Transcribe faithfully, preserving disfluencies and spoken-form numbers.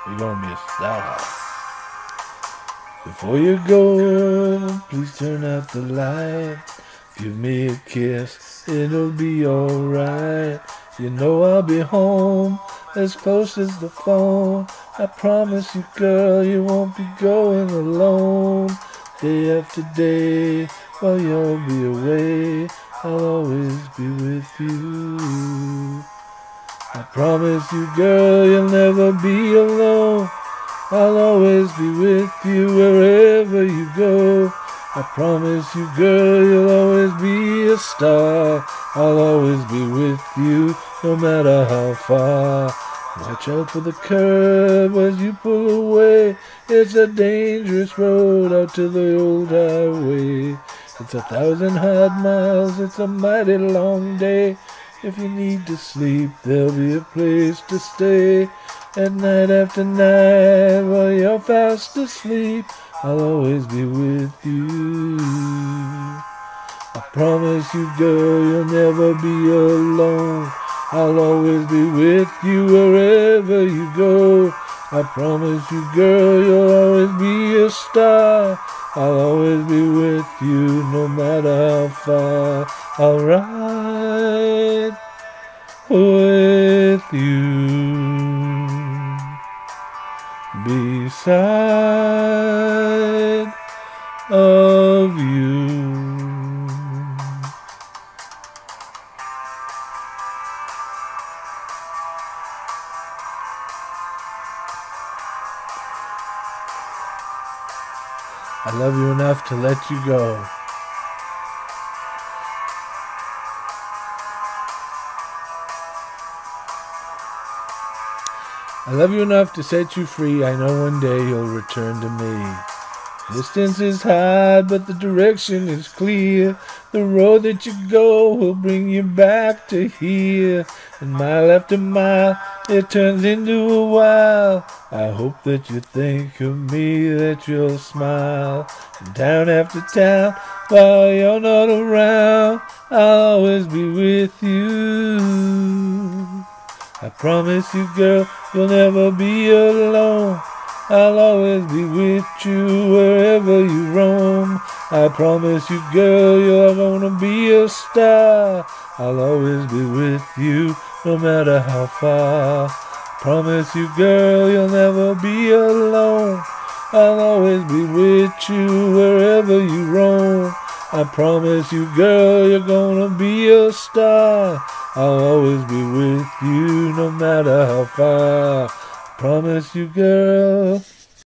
You're gonna be a star. Before you go, please turn out the light. Give me a kiss, it'll be alright. You know I'll be home, as close as the phone. I promise you, girl, you won't be going alone. Day after day, while you'll be away, I'll always be with you. I promise you, girl, you'll never be alone. I'll always be with you wherever you go. I promise you, girl, you'll always be a star. I'll always be with you, no matter how far. Watch out for the curve as you pull away. It's a dangerous road out to the old highway. It's a thousand hard miles, it's a mighty long day. If you need to sleep, there'll be a place to stay. At night after night, while you're fast asleep, I'll always be with you. I promise you, girl, you'll never be alone. I'll always be with you wherever you go. I promise you, girl, you'll always be a star. I'll always be with you, no matter how far. I'll ride with you, beside of you. I love you enough to let you go. I love you enough to set you free. I know one day you'll return to me. Distance is hard, but the direction is clear. The road that you go will bring you back to here. And mile after mile, it turns into a while. I hope that you think of me, that you'll smile. And town after town, while you're not around, I'll always be with you. I promise you, girl, you'll never be alone. I'll always be with you wherever you roam. I promise you, girl, you're gonna be a star. I'll always be with you, no matter how far. Promise you, girl, you'll never be alone. I'll always be with you wherever you roam. I promise you, girl, you're gonna be a star. I'll always be with you, no matter how far. Promise you, girl.